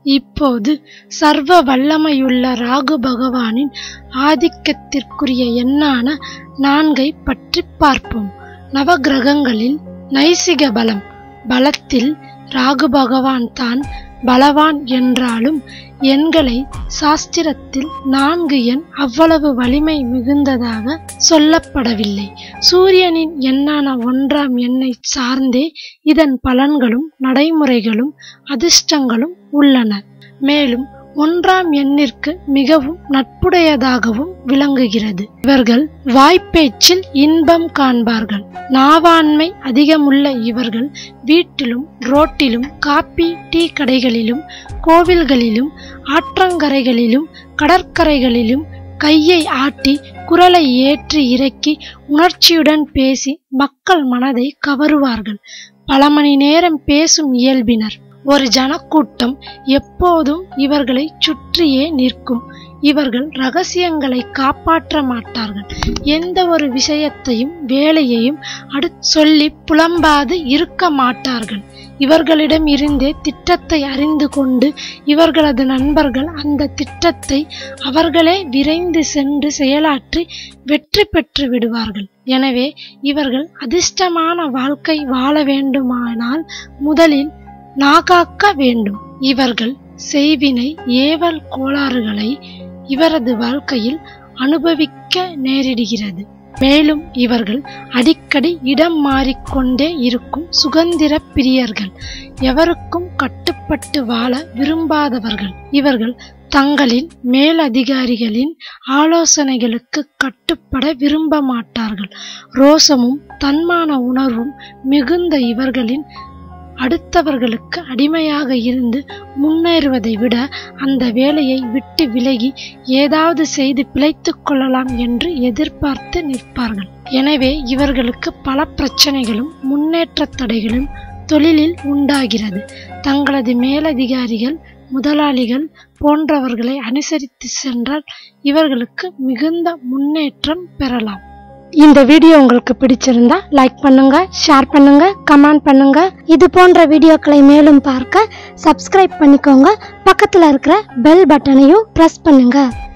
இப்போது சர்வ வல்லமையுள்ள ராகு பகவானின் ஆதிக்கத்திற்குரிய எண்ணான 4 பற்றி பார்ப்போம். நவகிரகங்களில் நைசிக பலத்தில் ராகு பகவான் தான் பலவான் என்றாலும் எண்களை சாஸ்திரத்தில் 4 எண் அவ்வளவு வலிமை மிகுந்ததாக சொல்லப்படவில்லை. சூரியனின் எண்ணான 1ஆம் எண்ணை சார்ந்தே இதன் பலன்களும் நடைமுறைகளும் அதிர்ஷ்டங்களும் உள்ளன. மேலும் 1ஆம் எண்ணிற்கு மிகவும் நட்புடையதாகவும் விளங்குகிறது. இவர்கள் வாய்ப்பேச்சில் இன்பம் காண்பார்கள். நாவாண்மை அதிகமுள்ள இவர்கள் வீட்டிலும் ரோட்டிலும் காப்பி டீ கடைகளிலும் கோவில்களிலும் ஆற்றங்கரைகளிலும் கடற்கரைகளிலும் கையை ஆட்டி குரலை ஏற்றி இறக்கி உணர்ச்சியுடன் பேசி மக்கள் மனதை கவருவார்கள். பல மணி நேரம் பேசும் இயல்பினர். ஒரு ஜனக்கூட்டம் எப்போதும் இவர்களை சுற்றியே நிற்கும். இவர்கள் ரகசியங்களை காப்பாற்ற மாட்டார்கள். எந்த ஒரு விஷயத்தையும் வேலையையும் சொல்லி புலம்பாது இருக்க மாட்டார்கள். இவர்களிடம் இருந்தே திட்டத்தை அறிந்து கொண்டு இவர்களது நண்பர்கள் அந்த திட்டத்தை அவர்களே விரைந்து சென்று செயலாற்றி வெற்றி பெற்று விடுவார்கள். எனவே இவர்கள் அதிர்ஷ்டமான வாழ்க்கை வாழ வேண்டுமானால் முதலில் நாகாக்க வேண்டும். இவர்கள் செய்வினை ஏவல் கோளாறுகளை இவரது வாழ்க்கையில் அனுபவிக்க நேரிடுகிறது. மேலும் இவர்கள் அடிக்கடி இடம் மாறிக்கொண்டே இருக்கும் சுதந்திர பிரியர்கள். எவருக்கும் கட்டுப்பட்டு வாழ விரும்பாதவர்கள். இவர்கள் தங்களின் மேலதிகாரிகளின் ஆலோசனைகளுக்கு கட்டுப்பட விரும்ப மாட்டார்கள். ரோசமும் தன்மான உணர்வும் மிகுந்த இவர்களின் அடுத்தவர்களுக்கு அடிமையாக இருந்து முன்னேறுவதை விட அந்த வேலையை விட்டு விலகி ஏதாவது செய்து பிழைத்துக் கொள்ளலாம் என்று எதிர்பார்த்து நிற்பார்கள். எனவே இவர்களுக்கு பல பிரச்சனைகளும் முன்னேற்ற தடைகளும் தொழிலில் உண்டாகிறது. தங்களது மேலதிகாரிகள் முதலாளிகள் போன்றவர்களை அனுசரித்து சென்றால் இவர்களுக்கு மிகுந்த முன்னேற்றம் பெறலாம். இந்த வீடியோ உங்களுக்கு பிடிச்சிருந்தா லைக் பண்ணுங்க, ஷேர் பண்ணுங்க, கமெண்ட் பண்ணுங்க. இது போன்ற வீடியோக்களை மேலும் பார்க்க சப்ஸ்கிரைப் பண்ணிக்கோங்க. பக்கத்துல இருக்கிற பெல் பட்டனையும் பிரஸ் பண்ணுங்க.